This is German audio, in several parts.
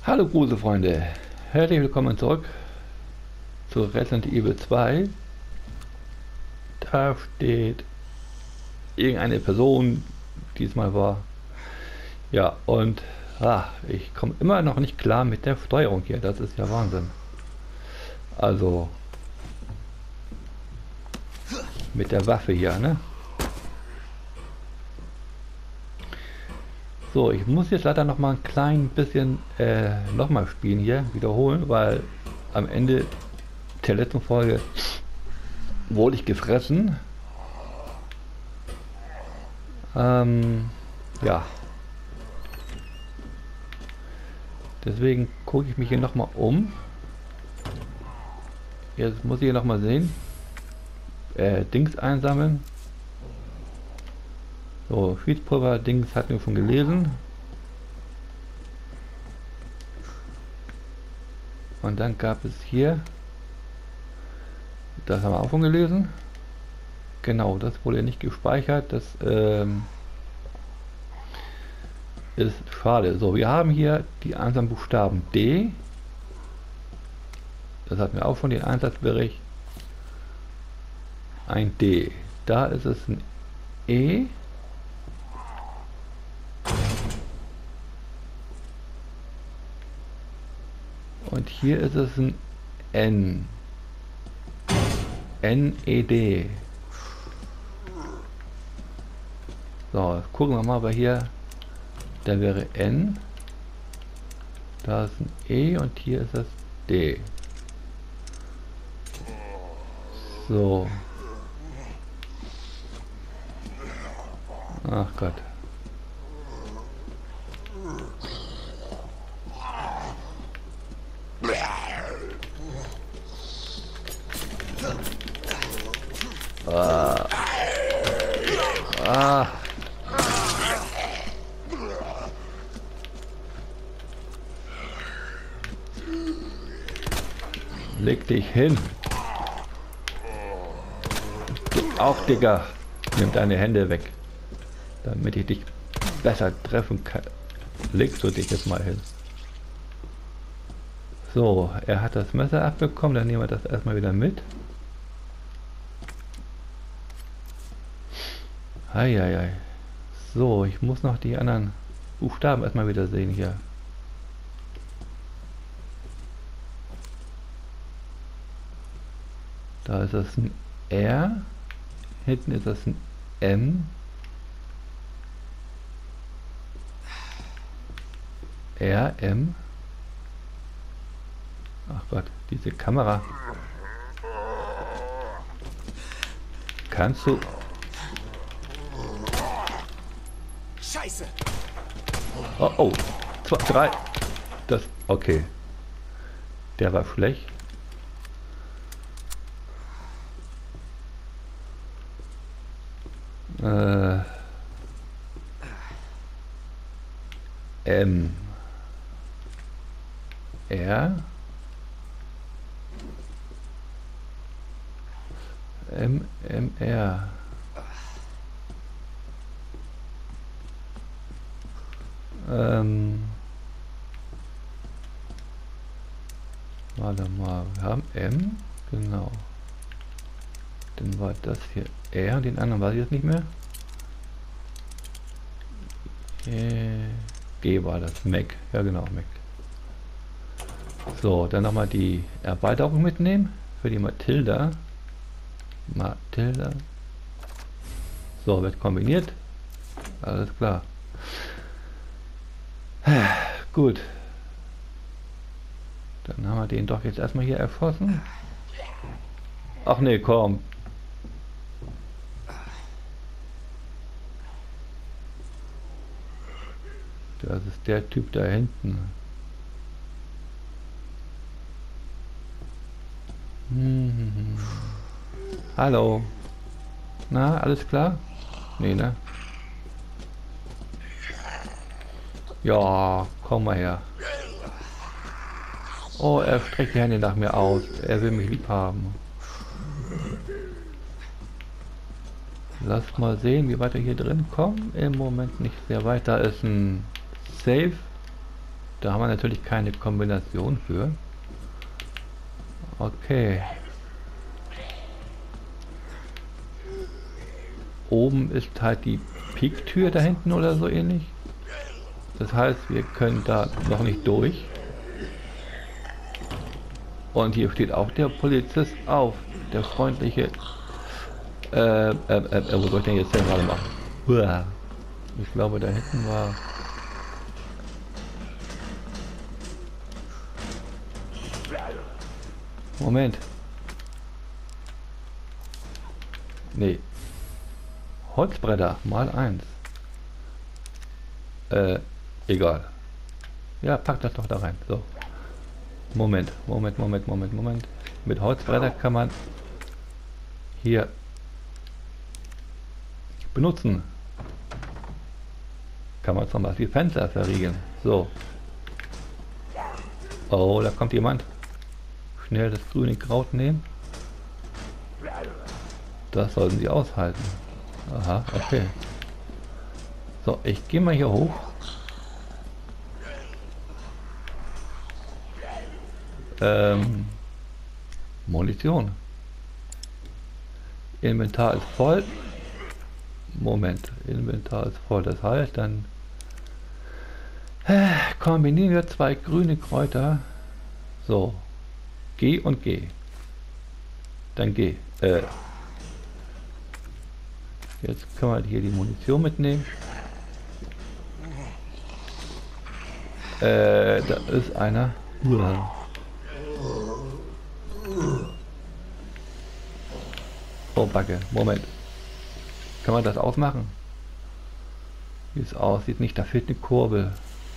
Hallo Gruselfreunde, herzlich willkommen zurück zu Resident Evil 2. Da steht irgendeine Person, diesmal war. Ja, und ich komme immer noch nicht klar mit der Steuerung hier, das ist ja Wahnsinn. Also mit der Waffe hier, ne? So, ich muss jetzt leider noch mal ein klein bisschen nochmal spielen hier, wiederholen, weil am Ende der letzten Folge wurde ich gefressen. Ja. Deswegen gucke ich mich hier nochmal um. Jetzt muss ich hier nochmal sehen. Dings einsammeln. So, Schießpulver, Dings hatten wir schon gelesen. Und dann gab es hier, das haben wir auch schon gelesen. Genau, das wurde nicht gespeichert. Das ist schade. So, wir haben hier die einzelnen Buchstaben D. Das hatten wir auch schon, den Einsatzbericht. Ein D. Da ist es ein E. Und hier ist es ein N. N-E-D. So, gucken wir mal, aber hier, da wäre N. Da ist ein E und hier ist das D. So. Ach Gott. Leg dich hin. Du auch, Digga. Nimm deine Hände weg. Damit ich dich besser treffen kann. Legst du dich jetzt mal hin. So, er hat das Messer abbekommen. Dann nehmen wir das erstmal wieder mit. Eieiei. So, ich muss noch die anderen Buchstaben erstmal wieder sehen hier. Da ist das ein R. Hinten ist das ein M. R, M. Ach Gott, diese Kamera. Kannst du... Scheiße! Oh, oh. 2, 3. Das... Okay. Der war schlecht. M. R. M. M. R. Warte mal, wir haben M, genau. Dann war das hier R, den anderen weiß ich jetzt nicht mehr. G war das, Mac, ja genau, Mac. So, dann nochmal die Erweiterung mitnehmen für die Matilda. Matilda. So, wird kombiniert. Alles klar. Gut. Dann haben wir den doch jetzt erstmal hier erschossen. Ach nee, komm. Das ist der Typ da hinten. Hallo. Na, alles klar? Nee, ne? Ja, komm mal her. Oh, er streckt die Hände nach mir aus. Er will mich lieb haben. Lass mal sehen, wie weit wir hier drin kommen. Im Moment nicht sehr weit. Da ist ein Safe. Da haben wir natürlich keine Kombination für. Okay. Oben ist halt die Picktür da hinten oder so ähnlich. Das heißt, wir können da noch nicht durch. Und hier steht auch der Polizist auf. Der freundliche... wo soll ich denn jetzt denn gerade machen? Uah. Ich glaube, da hinten war... Moment. Nee. Holzbretter mal 1. Egal. Ja, pack das doch da rein. So. Moment. Mit Holzbretter kann man hier benutzen. Kann man zum Beispiel Fenster verriegeln. So. Oh, da kommt jemand. Schnell das grüne Kraut nehmen. Das sollten sie aushalten. Aha, okay. So, ich gehe mal hier hoch. Munition. Inventar ist voll. Moment, Inventar ist voll. Das heißt, dann kombinieren wir 2 grüne Kräuter. So. G und G. Dann G. Jetzt können wir hier die Munition mitnehmen. Da ist einer. Oh, Backe. Moment. Kann man das ausmachen? Wie es aussieht, nicht. Da fehlt eine Kurbel.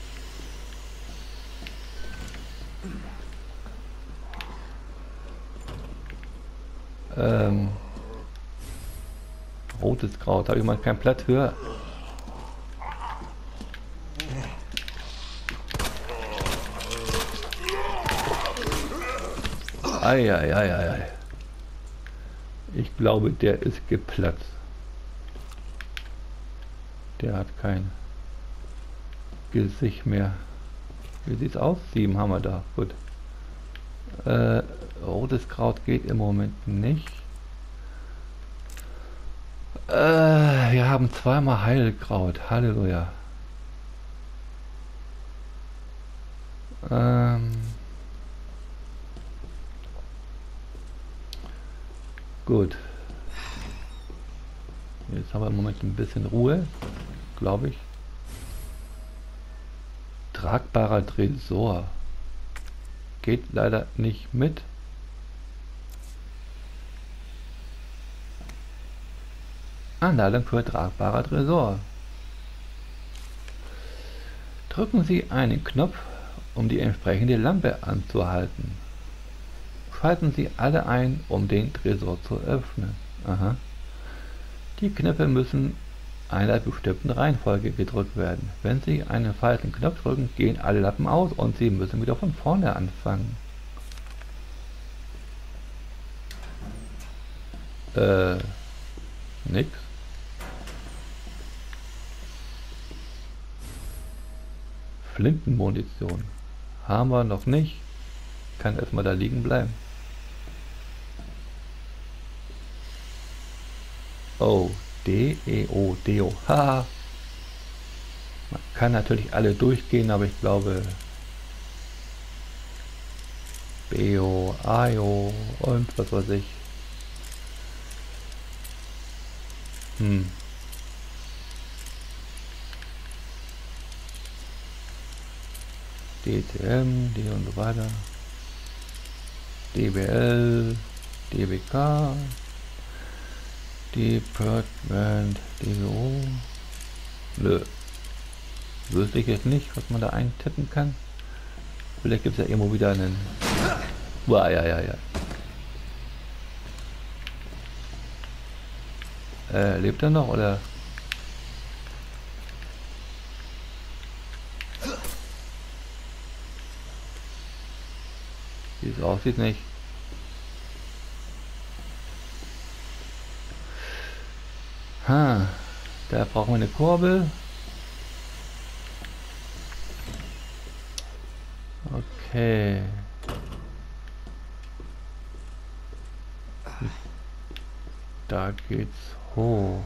Rotes Kraut. Habe ich mal keinen Platz für. Ei. Ich glaube, der ist geplatzt. Der hat kein Gesicht mehr. Wie sieht's aus? 7 haben wir da. Gut. Rotes Kraut geht im Moment nicht. Wir haben 2-mal Heilkraut. Halleluja. Gut. Jetzt haben wir im Moment ein bisschen Ruhe, glaube ich. Tragbarer Tresor. Geht leider nicht mit. Anleitung für tragbarer Tresor. Drücken Sie einen Knopf, um die entsprechende Lampe anzuhalten. Schalten Sie alle ein, um den Tresor zu öffnen. Aha. Die Knöpfe müssen einer bestimmten Reihenfolge gedrückt werden. Wenn Sie einen falschen Knopf drücken, gehen alle Lampen aus und Sie müssen wieder von vorne anfangen. Nix. Flintenmunition. Haben wir noch nicht. Kann erstmal da liegen bleiben. Oh, D-E-O, Deo. Haha. Man kann natürlich alle durchgehen, aber ich glaube Beo, Ayo und was weiß ich. DTM, D und so weiter. DBL, DBK, Department, DBO. Nö. Wüsste ich jetzt nicht, was man da eintippen kann. Vielleicht gibt es ja irgendwo wieder einen... Uah, ja. Lebt er noch, oder? Wie es aussieht, nicht. Da brauchen wir eine Kurbel. Okay. Da geht's hoch.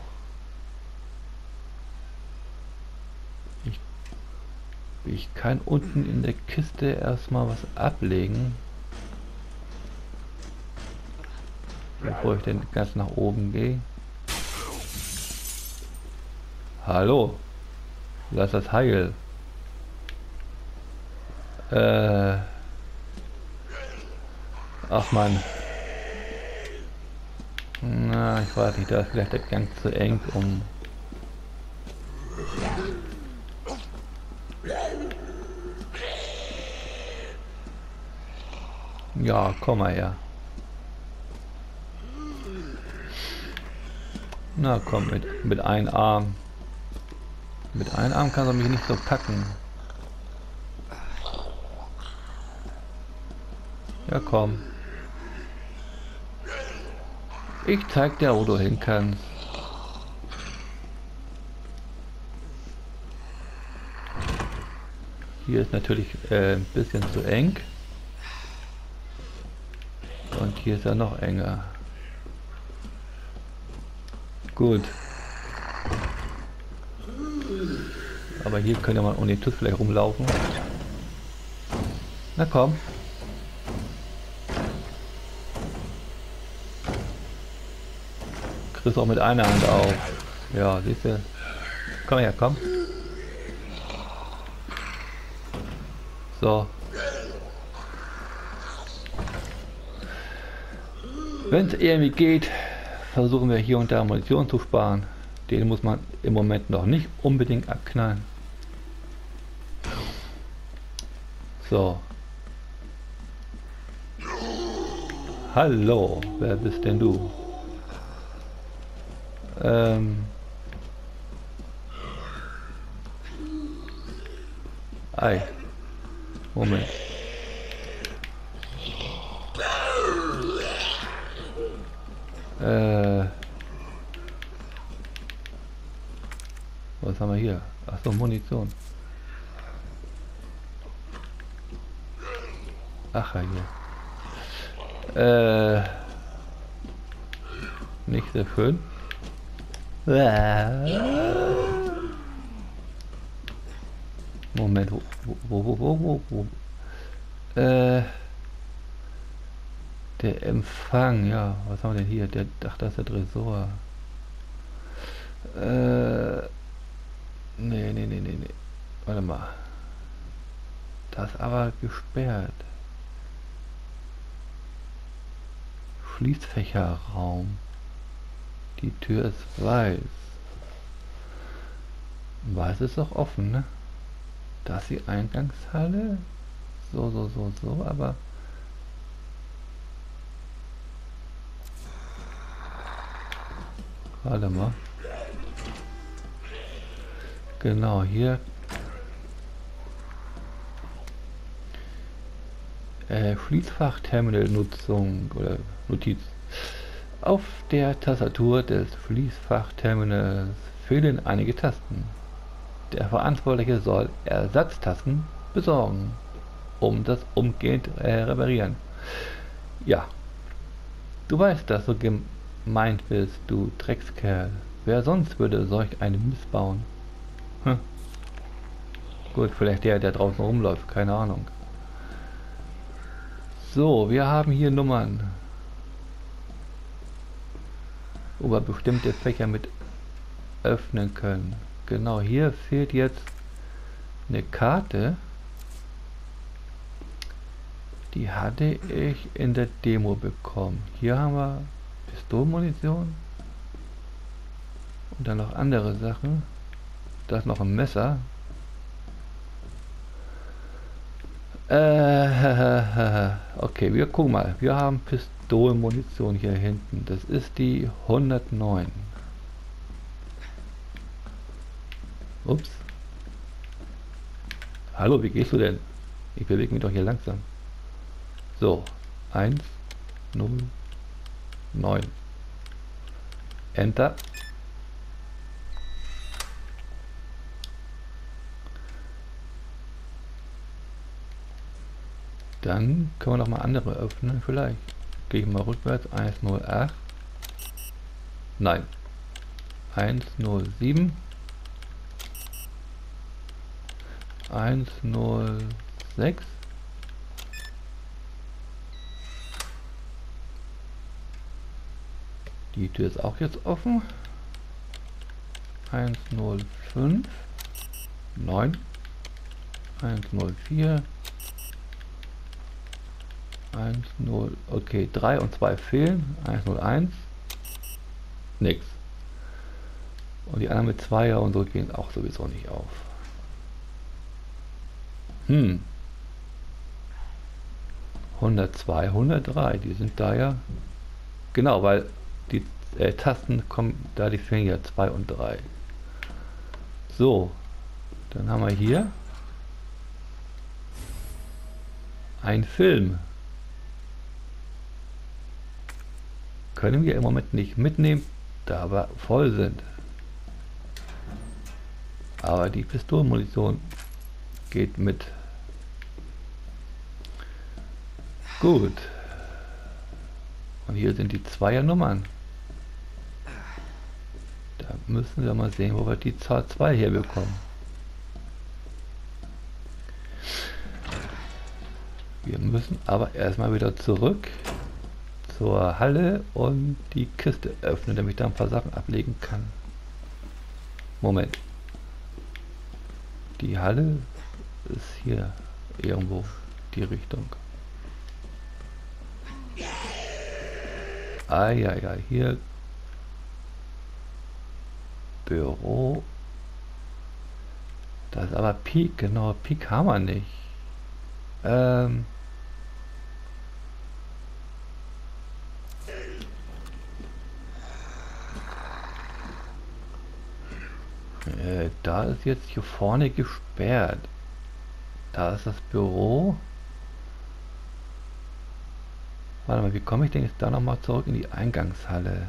Ich kann unten in der Kiste erstmal was ablegen, bevor ich dann ganz nach oben gehe. Hallo, lass das heil. Ach man. Na, ich weiß nicht, da ist vielleicht der Gang zu eng um. Ja, komm mal her. Na komm, mit einem Arm. Mit einem Arm kannst du mich nicht so packen. Ja komm. Ich zeig dir, wo du hin kannst. Hier ist natürlich ein bisschen zu eng. Und hier ist er noch enger. Gut. Aber hier könnte man ohne TÜV vielleicht rumlaufen. Na komm. Kriegst auch mit einer Hand auf. Ja, siehst du. Komm her, komm. So. Wenn es irgendwie geht, versuchen wir hier und da Munition zu sparen. Den muss man im Moment noch nicht unbedingt abknallen. So. Hallo, wer bist denn du? Ei. Moment. Was haben wir hier? Achso, Munition. Ach ja. Nicht sehr schön. Moment, wo? Der Empfang, ja, was haben wir denn hier? Ach, das ist der Tresor. Nee. Warte mal. Das ist aber gesperrt. Schließfächerraum. Die Tür ist weiß. Weiß ist doch offen, ne? Das ist die Eingangshalle. So, aber... Warte mal. Genau, hier. Schließfach-Terminal-Nutzung oder Notiz. Auf der Tastatur des Schließfach-Terminals fehlen einige Tasten. Der Verantwortliche soll Ersatztasten besorgen, um das umgehend reparieren. Ja, du weißt, dass du gemeint bist, du Dreckskerl. Wer sonst würde solch einen Mist bauen? Hm. Gut, vielleicht der draußen rumläuft, keine Ahnung. So, wir haben hier Nummern, wo wir bestimmte Fächer mit öffnen können. Genau, hier fehlt jetzt eine Karte. Die hatte ich in der Demo bekommen. Hier haben wir Pistolenmunition und dann noch andere Sachen. Da ist noch ein Messer. Okay, wir gucken mal. Wir haben Pistolenmunition hier hinten. Das ist die 109. Ups. Hallo, wie gehst du denn? Ich bewege mich doch hier langsam. So, 1, 0, 9. Enter. Dann können wir noch mal andere öffnen vielleicht. Gehe ich mal rückwärts. 108. Nein. 107. 106. Die Tür ist auch jetzt offen. 105. 9. 104. 10. Okay, 3 und 2 fehlen. 101. Nix. Und die anderen mit 2er und so gehen auch sowieso nicht auf. 102, 103, die sind da ja. Genau, weil die Tasten kommen, da die fehlen ja 2 und 3. So, dann haben wir hier einen Film. Können wir im Moment nicht mitnehmen, da wir voll sind. Aber die Pistolenmunition geht mit. Gut. Und hier sind die Zweiernummern. Da müssen wir mal sehen, wo wir die Zahl 2 hier bekommen. Wir müssen aber erstmal wieder zurück zur Halle und die Kiste öffnen, damit ich da ein paar Sachen ablegen kann. Moment. Die Halle ist hier irgendwo die Richtung. Ah ja, ja, hier Büro. Das ist aber Peak, genau, Peak haben wir nicht. Da ist jetzt hier vorne gesperrt. Da ist das Büro. Warte mal, wie komme ich denn jetzt da nochmal zurück in die Eingangshalle?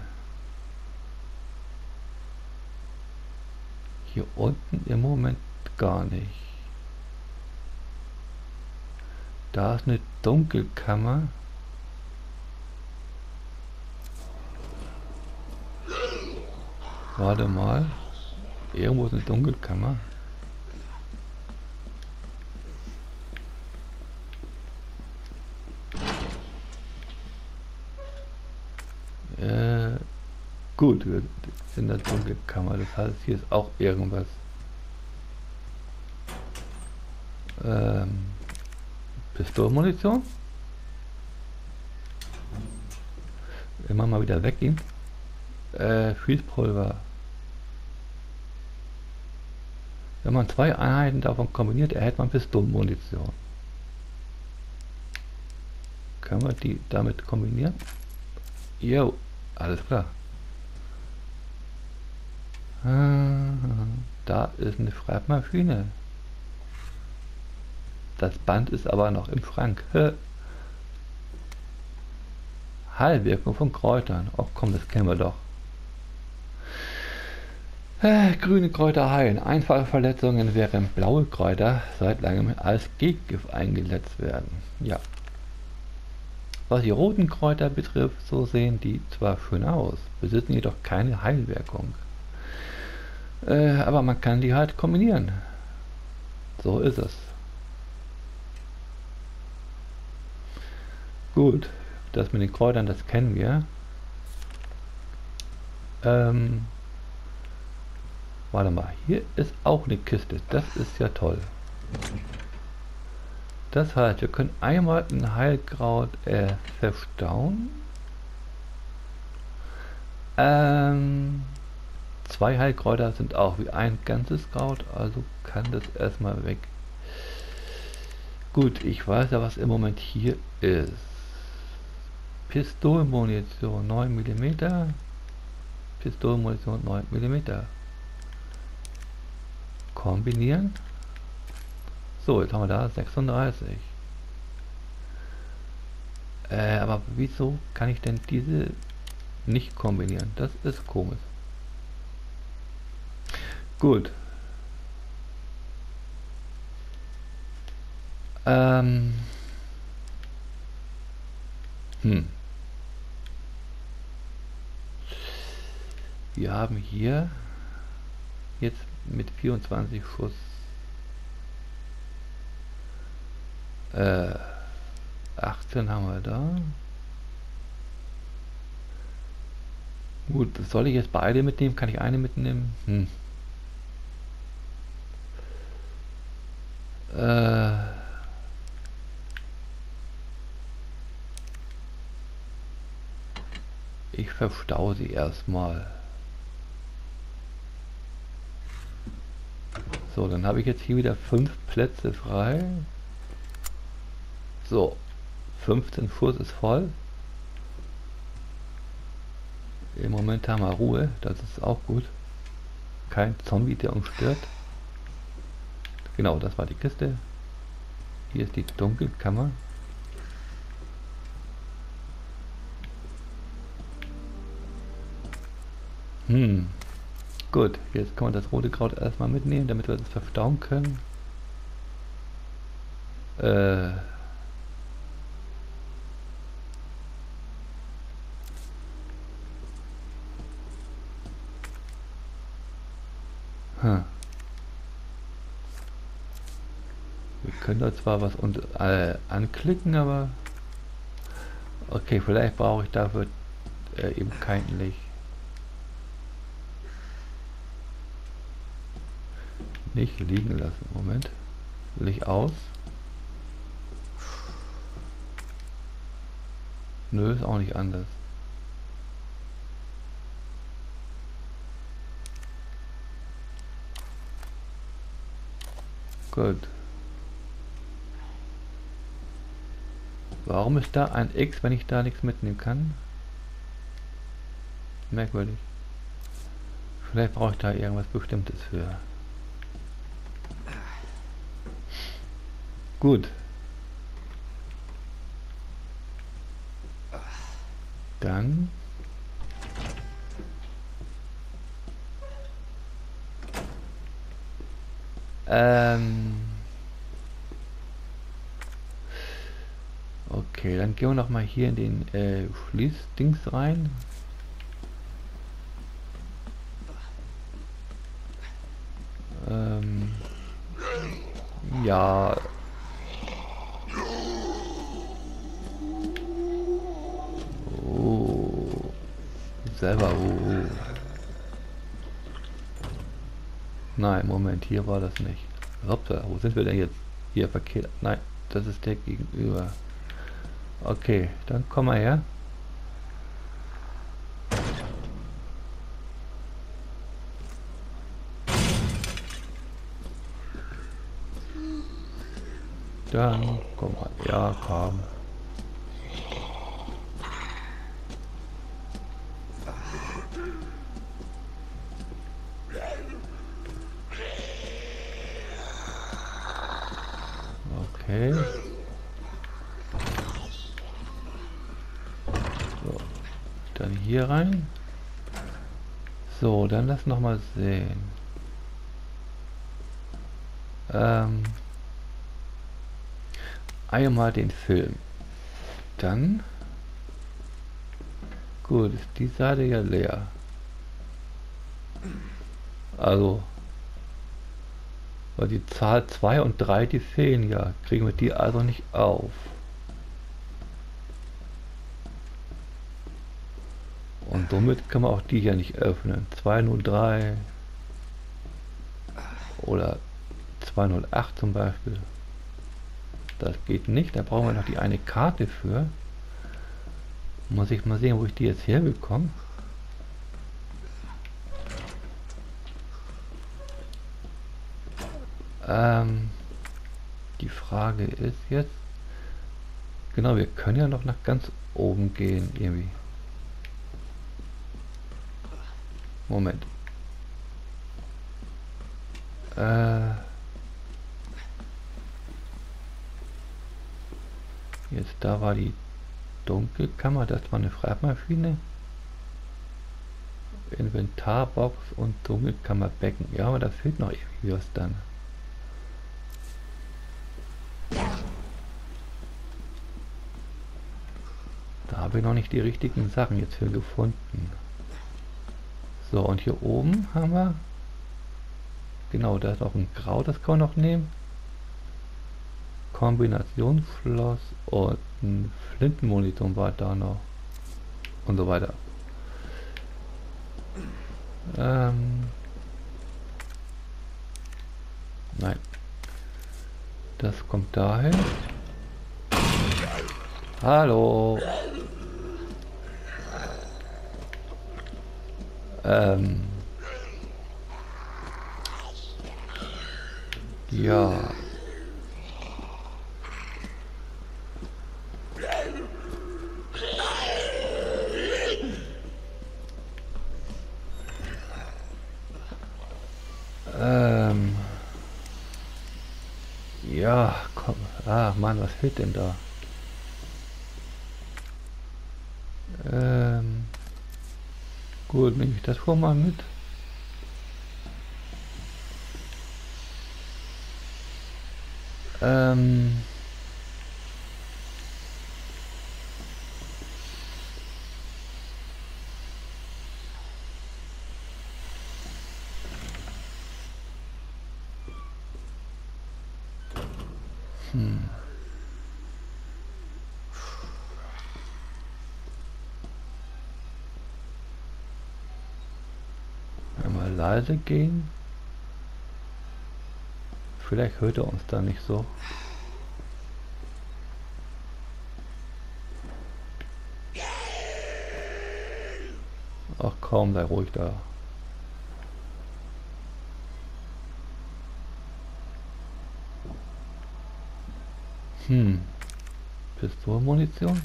Hier unten im Moment gar nicht. Da ist eine Dunkelkammer. Warte mal. Irgendwo ist eine Dunkelkammer. Gut, wir sind in der Dunkelkammer. Das heißt, hier ist auch irgendwas. Pistolenmunition. Immer mal wieder weggehen. Schießpulver. Wenn man 2 Einheiten davon kombiniert, erhält man Pistolenmunition. Können wir die damit kombinieren? Jo, alles klar. Da ist eine Schreibmaschine. Das Band ist aber noch im Schrank. Heilwirkung von Kräutern. Ach komm, das kennen wir doch. Grüne Kräuter heilen. Einfache Verletzungen, während blaue Kräuter seit langem als Gegengift eingesetzt werden. Ja. Was die roten Kräuter betrifft, so sehen die zwar schön aus, besitzen jedoch keine Heilwirkung. Aber man kann die halt kombinieren. So ist es. Gut, das mit den Kräutern, das kennen wir. Warte mal, hier ist auch eine Kiste. Das ist ja toll. Das heißt, wir können einmal ein Heilkraut verstauen. 2 Heilkräuter sind auch wie ein ganzes Kraut, also kann das erstmal weg. Gut, ich weiß ja, was im Moment hier ist. Pistolenmunition 9 mm. Pistolenmunition 9 mm. Kombinieren. So, jetzt haben wir da 36. Aber wieso kann ich denn diese nicht kombinieren? Das ist komisch. Gut. Hm. Wir haben hier jetzt mit 24 Schuss 18 haben wir da. Gut, soll ich jetzt beide mitnehmen? Kann ich eine mitnehmen? Ich verstaue sie erstmal. So, dann habe ich jetzt hier wieder 5 Plätze frei. So, 15 Schuss ist voll. Im Moment haben wir Ruhe, das ist auch gut. Kein Zombie, der uns stört. Genau, das war die Kiste. Hier ist die Dunkelkammer. Gut, jetzt kann man das rote Kraut erstmal mitnehmen, damit wir das verstauen können. Wir können da zwar was anklicken, aber okay, vielleicht brauche ich dafür eben kein Licht. Nicht liegen lassen. Moment. Licht aus. Nö, ist auch nicht anders. Gut. Warum ist da ein X, wenn ich da nichts mitnehmen kann? Merkwürdig. Vielleicht brauche ich da irgendwas Bestimmtes für. Gut. Dann okay, dann gehen wir noch mal hier in den Schließdings rein. Ja. Oh. Selber. Oh. Nein, Moment, hier war das nicht. Hoppla, wo sind wir denn jetzt? Hier verkehrt. Nein, das ist der gegenüber. Okay, dann komm mal her. Dann komm mal. Ja, komm. Okay. So, dann hier rein. So, dann lass noch mal sehen. Einmal den Film. Dann gut, ist die Seite ja leer. Also weil die Zahl 2 und 3, die fehlen ja. Kriegen wir die also nicht auf. Und somit können wir auch die hier nicht öffnen. 203 oder 208 zum Beispiel. Das geht nicht. Da brauchen wir noch die eine Karte für. Muss ich mal sehen, wo ich die jetzt herbekomme. Die Frage ist jetzt, genau, wir können ja noch nach ganz oben gehen irgendwie. Moment. Jetzt da war die Dunkelkammer, das war eine Schreibmaschine. Inventarbox und Dunkelkammerbecken. Ja, aber da fehlt noch irgendwie was dann. Da habe ich noch nicht die richtigen Sachen jetzt für gefunden. So, und hier oben haben wir... Genau, da ist auch ein Grau, das kann man noch nehmen. Kombinationsschloss und ein Flintenmunition war da noch. Und so weiter. Nein. Das kommt dahin. Hallo. Ja. Ja, komm. Ah, Mann, was fehlt denn da? Gut, nehme ich das schon mal mit. Ähm, Einmal leise gehen. Vielleicht hört er uns da nicht so. Ach kaum, sei ruhig da. Pistolenmunition?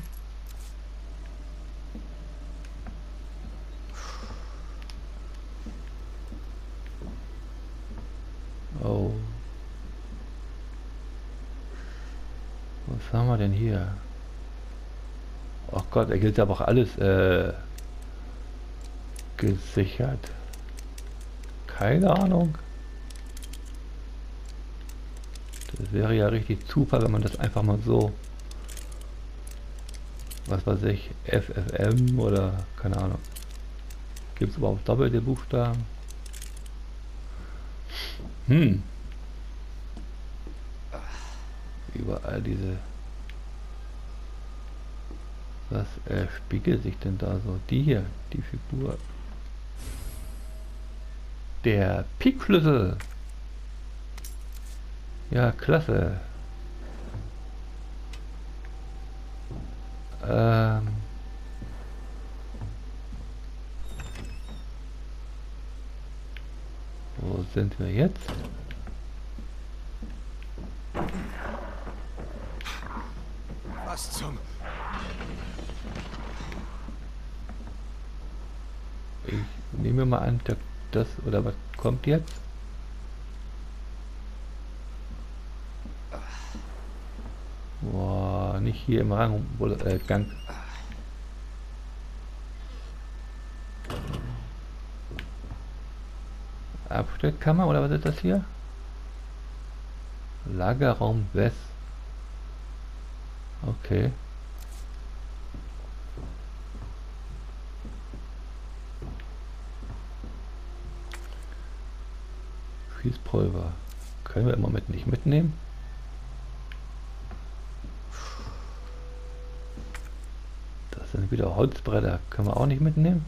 Oh. Was haben wir denn hier? Oh Gott, er gilt aber auch alles gesichert. Keine Ahnung. Das wäre ja richtig Zufall, wenn man das einfach mal so, was weiß ich, FFM oder keine Ahnung. Gibt es überhaupt doppelte Buchstaben? Überall diese... Was spiegelt sich denn da so? Die hier, die Figur. Der Pikschlüssel. Ja, klasse. Wo sind wir jetzt? Was zum... Ich nehme mal an, das oder was kommt jetzt? Boah, nicht hier im Gang. Abstellkammer oder was ist das hier? Lagerraum West. Okay. Schießpulver. Können wir im Moment nicht mitnehmen. Das sind wieder Holzbretter. Können wir auch nicht mitnehmen.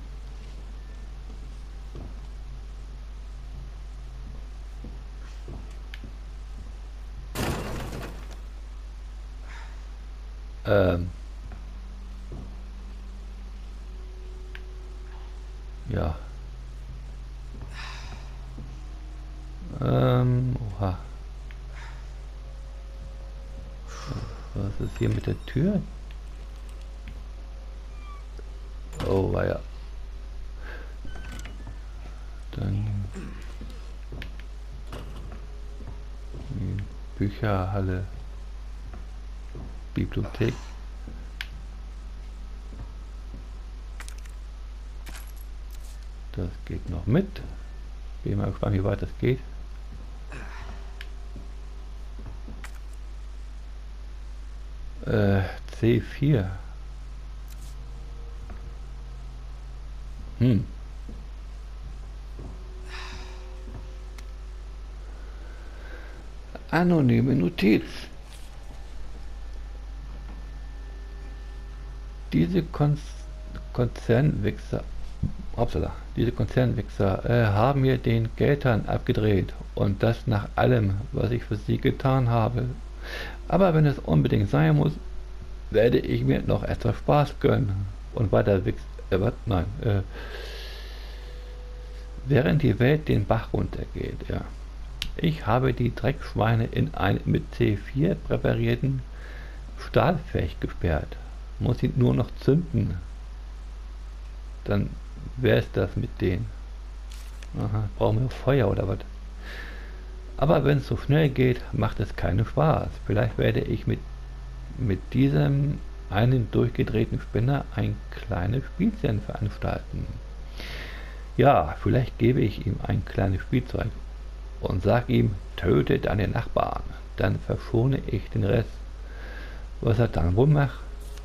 Ja. Oha. Was ist hier mit der Tür? Oh, war ja. Dann die Bücherhalle, Bibliothek. Das geht noch mit. Bin mal gespannt, wie weit das geht. C4. Hm. Anonyme Notiz. Diese Konzernwichser, Upsala, diese Konzernwichser haben mir den Geldhahn abgedreht und das nach allem, was ich für sie getan habe. Aber wenn es unbedingt sein muss, werde ich mir noch etwas Spaß gönnen und weiter während die Welt den Bach runtergeht, ja. Ich habe die Dreckschweine in einen mit C4 präparierten Stahlfech gesperrt. Muss ihn nur noch zünden. Dann wäre es das mit denen. Aha, brauchen wir Feuer oder was? Aber wenn es so schnell geht, macht es keinen Spaß. Vielleicht werde ich mit diesem einen durchgedrehten Spinner ein kleines Spielchen veranstalten. Ja, vielleicht gebe ich ihm ein kleines Spielzeug und sag ihm, töte deine Nachbarn. Dann verschone ich den Rest. Was er dann wohl macht?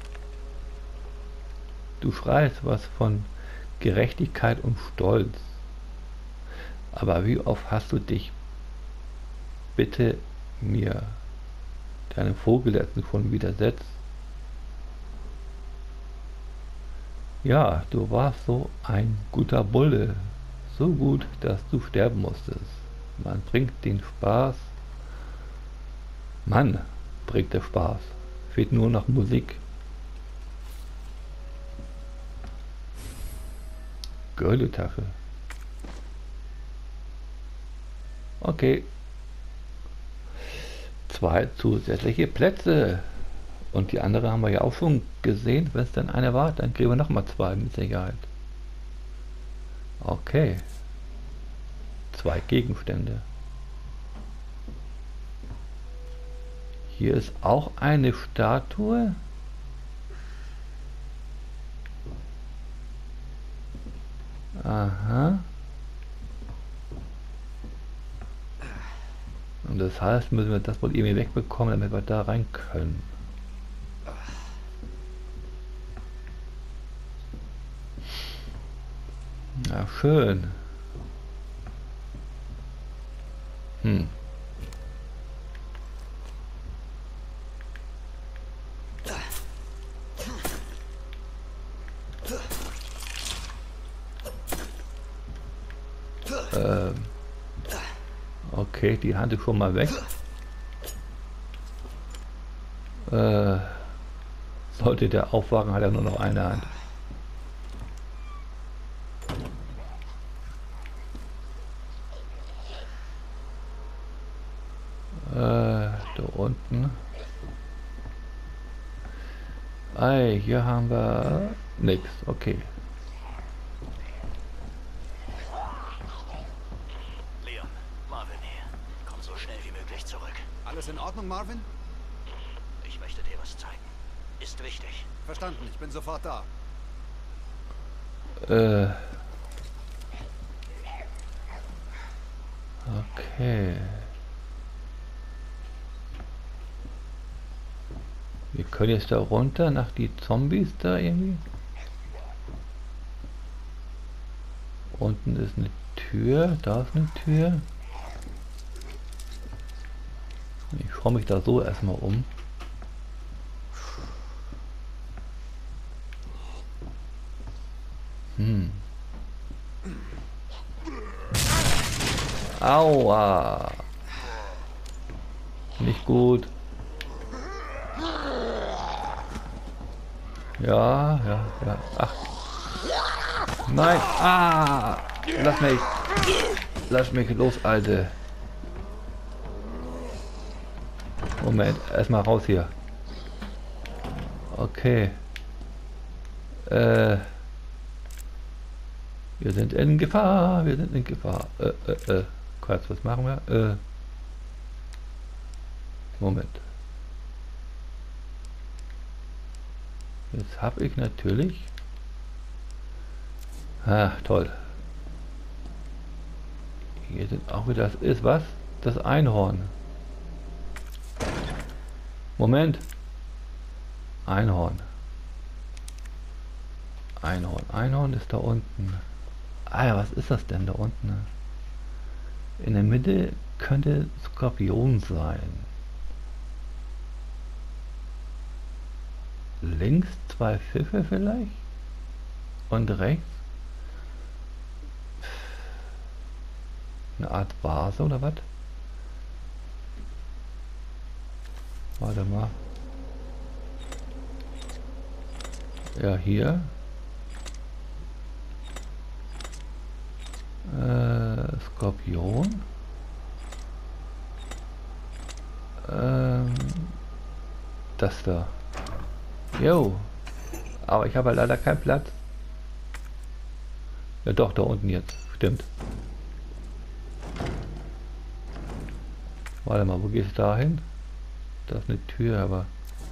Du schreist was von Gerechtigkeit und Stolz. Aber wie oft hast du dich bitte mir deinem Vorgesetzten schon widersetzt? Ja, du warst so ein guter Bulle. So gut, dass du sterben musstest. Man bringt den Spaß. Mann, bringt der Spaß. Fehlt nur noch Musik. Gürteltasche. Okay. 2 zusätzliche Plätze. Und die andere haben wir ja auch schon gesehen. Wenn es dann eine war, dann kriegen wir nochmal 2 mit Sicherheit. Okay. 2 Gegenstände. Hier ist auch eine Statue. Aha. Und das heißt, müssen wir das wohl irgendwie wegbekommen, damit wir da rein können. Ja, schön. Hm. Okay, die Hand ist schon mal weg. Sollte der aufwachen, hat er nur noch eine Hand. Da unten. Ei, hier haben wir nichts. Okay. Leon, Marvin hier. Komm so schnell wie möglich zurück. Alles in Ordnung, Marvin? Ich möchte dir was zeigen. Ist wichtig. Verstanden, ich bin sofort da. Okay. Wir können jetzt da runter nach die Zombies da irgendwie. Unten ist eine Tür, da ist eine Tür. Ich schaue mich da so erstmal um. Aua. Nicht gut. Ja. Ach. Nein. Ah. Lass mich. Lass mich los, Alte. Moment. Erstmal raus hier. Okay. Wir sind in Gefahr. Wir sind in Gefahr. Kurz, was machen wir? Moment. Jetzt habe ich natürlich... Ah, toll. Hier sind auch wieder... Das ist was? Das Einhorn. Moment. Einhorn. Einhorn ist da unten. Ah ja, was ist das denn da unten? Ne? In der Mitte könnte Skorpion sein. Links 2 Pfiffe vielleicht? Und rechts eine Art Vase oder was? Warte mal. Ja, hier. Skorpion. Das da. Jo. Aber ich habe halt leider keinen Platz. Ja doch, da unten jetzt. Stimmt. Warte mal, wo geht's da hin? Da ist eine Tür, aber...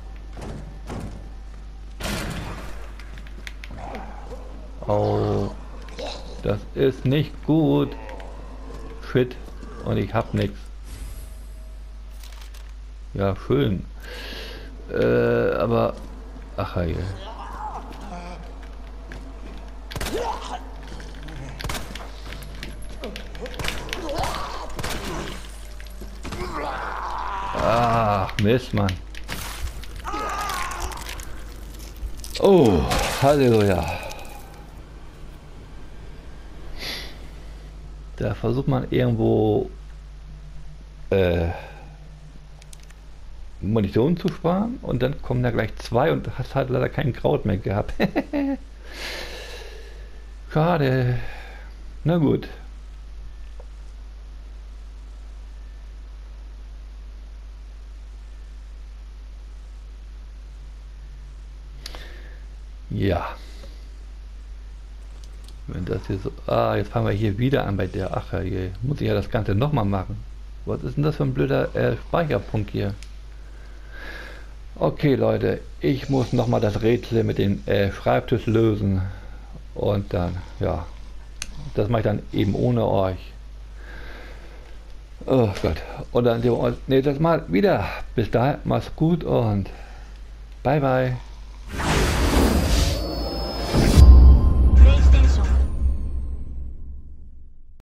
Oh. Das ist nicht gut. Shit. Und ich hab nichts. Ja, schön. Aber... Ach ja. Ach, Mist, Mann. Oh, Halleluja. Da versucht man irgendwo Munition zu sparen und dann kommen da gleich zwei und hast halt leider kein Kraut mehr gehabt. Schade. Na gut. Ja. Wenn das hier so... Ah, jetzt fangen wir hier wieder an bei der... Ach, hier muss ich ja das Ganze nochmal machen. Was ist denn das für ein blöder Speicherpunkt hier? Okay, Leute. Ich muss nochmal das Rätsel mit dem Schreibtisch lösen. Und dann, ja. Das mache ich dann eben ohne euch. Oh Gott. Und dann sehen wir uns nächstes Mal wieder. Bis dahin, mach's gut und bye bye.